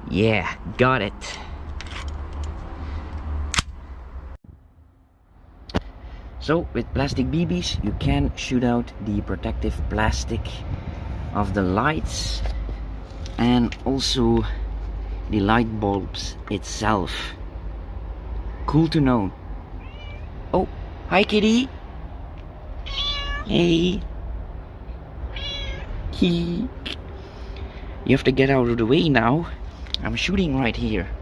Yeah, got it. So with plastic BBs you can shoot out the protective plastic of the lights and also the light bulbs itself. Cool to know. Oh, hi kitty. Hey. You have to get out of the way now. I'm shooting right here.